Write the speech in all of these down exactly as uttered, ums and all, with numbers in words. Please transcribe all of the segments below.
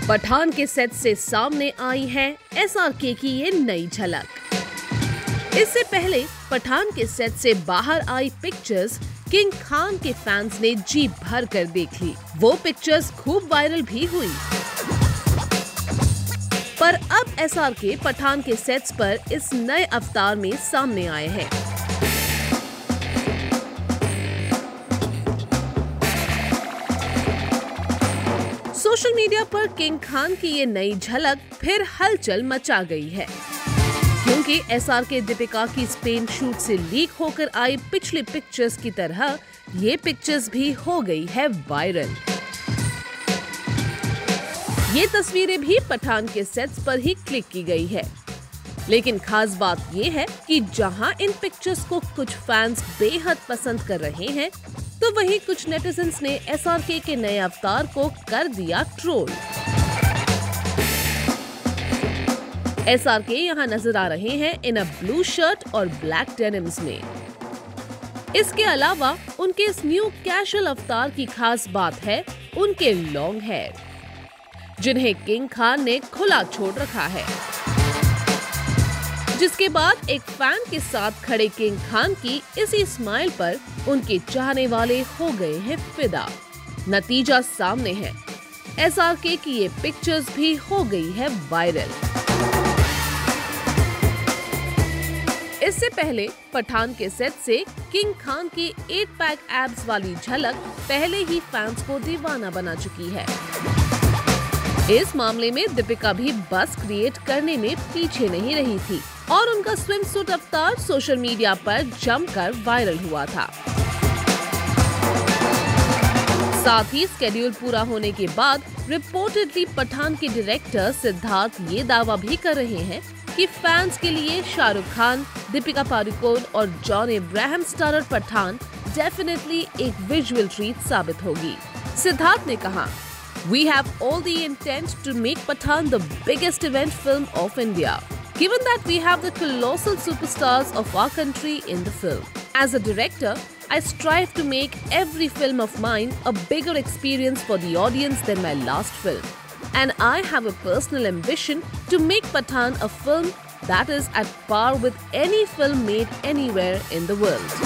पठान के सेट से सामने आई है एसआरके की ये नई झलक। इससे पहले पठान के सेट से बाहर आई पिक्चर्स किंग खान के फैंस ने जी भर कर देख ली। वो पिक्चर्स खूब वायरल भी हुई। पर अब एसआरके पठान के सेट्स पर इस नए अवतार में सामने आए हैं। सोशल मीडिया पर किंग खान की ये नई झलक फिर हलचल मचा गई है, क्योंकि एसआरके दीपिका की स्पेन शूट से लीक होकर आई पिछली पिक्चर्स की तरह ये पिक्चर्स भी हो गई है वायरल। ये तस्वीरें भी पठान के सेट्स पर ही क्लिक की गई है। लेकिन खास बात ये है कि जहां इन पिक्चर्स को कुछ फैंस बेहद पसंद कर रहे हैं, तो वहीं कुछ नेटिजन्स ने एसआरके के नए अवतार को कर दिया ट्रोल। एसआरके यहाँ नजर आ रहे हैं इन अ ब्लू शर्ट और ब्लैक डेनिम्स में। इसके अलावा उनके इस न्यू कैजुअल अवतार की खास बात है उनके लॉन्ग हेयर, जिन्हें किंग खान ने खुला छोड़ रखा है। जिसके बाद एक फैन के साथ खड़े किंग खान की इसी स्माइल पर उनके चाहने वाले हो गए हैं फिदा। नतीजा सामने है, एसआरके की ये पिक्चर्स भी हो गई है वायरल। इससे पहले पठान के सेट से किंग खान की एट पैक एब्स वाली झलक पहले ही फैंस को दीवाना बना चुकी है। इस मामले में दीपिका भी बस क्रिएट करने में पीछे नहीं रही थी और उनका स्विम सूट अवतार सोशल मीडिया पर जमकर वायरल हुआ था। साथ ही स्केड्यूल पूरा होने के बाद रिपोर्टेडली पठान के डायरेक्टर सिद्धार्थ ये दावा भी कर रहे हैं कि फैंस के लिए शाहरुख खान, दीपिका पादुकोण और जॉन अब्राहम स्टारर पठान डेफिनेटली एक विजुअल ट्रीट साबित होगी। सिद्धार्थ ने कहा, We have all the intent to make Pathaan the biggest event film of India, given that we have the colossal superstars of our country in the film. As a director, I strive to make every film of mine a bigger experience for the audience than my last film. And I have a personal ambition to make Pathaan a film that is at par with any film made anywhere in the world.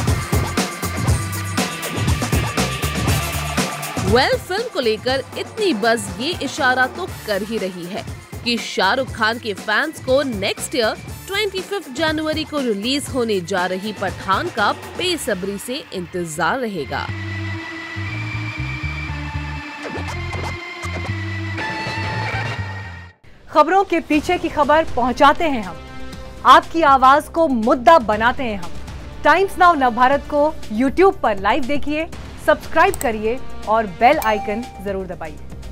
Well well, film को लेकर इतनी buzz ये इशारा तो कर ही रही है कि शाहरुख खान के फैंस को नेक्स्ट ईयर पच्चीस जनवरी को रिलीज होने जा रही पठान का बेसब्री से इंतजार रहेगा। खबरों के पीछे की खबर पहुंचाते हैं हम, आपकी आवाज को मुद्दा बनाते हैं हम। टाइम्स नाउ नवभारत को यूट्यूब पर लाइव देखिए, सब्सक्राइब करिए और बेल आइकन जरूर दबाइए।